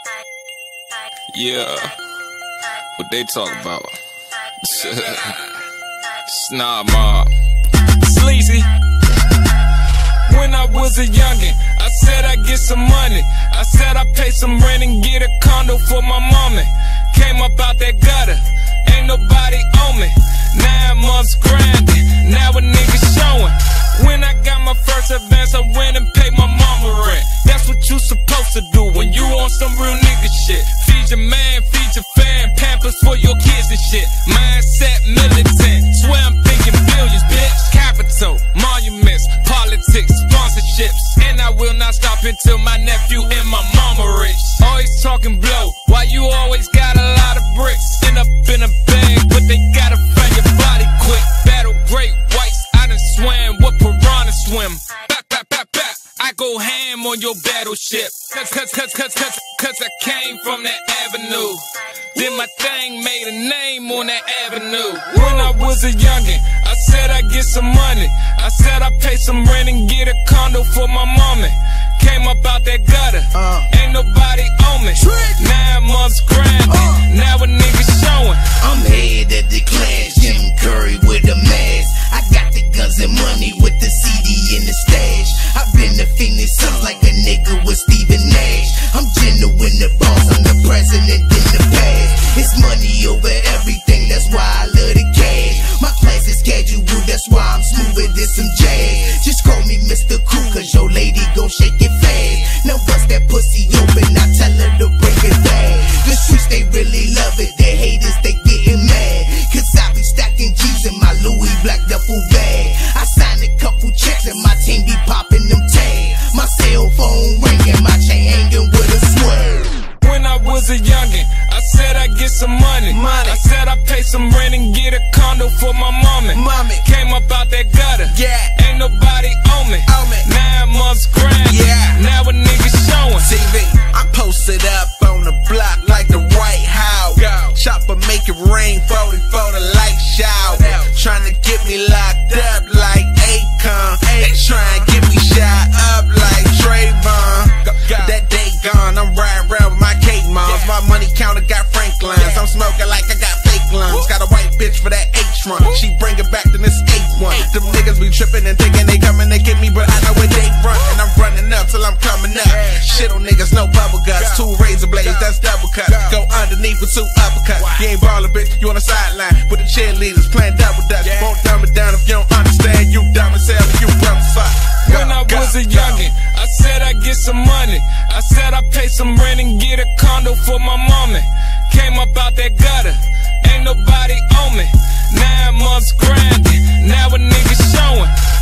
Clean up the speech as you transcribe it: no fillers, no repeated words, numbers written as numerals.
Yeah, what they talk about? Snob mob, sleazy. When I was a youngin', I said I'd get some money. I said I'd pay some rent and get a condo for my mama. Came up out that gutter, ain't nobody on me. 9 months grinding, now a nigga showing. When I got my first advance, I went and paid my mama rent. That's what you supposed to do when you on some real nigga shit. Feed your man, feed your fam, Pampers for your kids and shit. Mindset militant, swear I'm thinking billions, bitch. Capital, monuments, politics, sponsorships. And I will not stop until my nephew and my mama rich. Always talking blow, why you always got a lot of bricks? End up in a bag, but they gotta find your body quick. Battle great whites, I done swam what piranha swim. Bap, bap, bap, bap. I go ham on your battleship. Cause I came from that avenue. Then my thing made a name on that avenue. When I was a youngin', I said I'd get some money. I said I'd pay some rent and get a condo for my mama. Came up out that gutter, ain't nobody on me. 9 months grinding, now a nigga showing. I'm head of the class, Jim Curry with a mask. I got the guns and money with the CD in the stash. I've been the Phoenix Suns like a nigga with Stephen Nash. I'm genuine the boss, I'm the president in the past. It's money over everything, that's why I love the cash. My class is casual, that's why I'm smoother than some jazz. Just call me Mr. Cool, cause your lady gon' shake it fast. Now bust that pussy open, I tell her to break it down. The streets, they really love it, the haters, they getting mad. Cause I be stacking G's in my Louis black duffel bag. I signed a couple checks and my team be popping them tags. My cell phone ringing, my chain hanging with a swerve. When I was a youngin', I said I'd get some money. I said I'd pay some rent and get a condo for my mama. Came up out that gutter, ain't nobody on me. 9 months grinding, now a nigga showing. TV, I posted up on the block like the White House. Chopper make it rain, 40 for the light shower. Trying to get me locked up like Akon. They trying to get me shot up like Trayvon. That day gone, I'm riding around with my cake moms. My money counter got Franklin's. I'm smoking like I got fake lungs. Got a white bitch for that H-run. She bring it back to this H1. Them niggas be tripping and thinking they coming to get me, but I know where they run. And I'm running up till I'm coming up. Shit on niggas, no bubble guts. 2 razor blades, that's double cut. Go underneath with 2 uppercuts. You ain't ballin', bitch, you on the sideline with the cheerleaders playing double dutch. Won't dumb it down if you don't understand. You dumb as hell if you dumb fuck. When I was a youngin', I said I'd get some money. I said I'd pay some rent and get a condo for my mama. Came up out that gutter, ain't nobody on me. 9 months grinding, now a nigga showing.